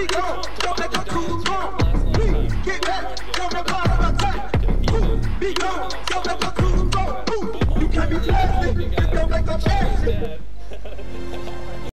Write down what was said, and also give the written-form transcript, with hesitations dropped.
be gone, don't make a cool wrong. Please get back, don't make a attack. Be gone, don't make a cool wrong. You can't be blasted, don't make a chance.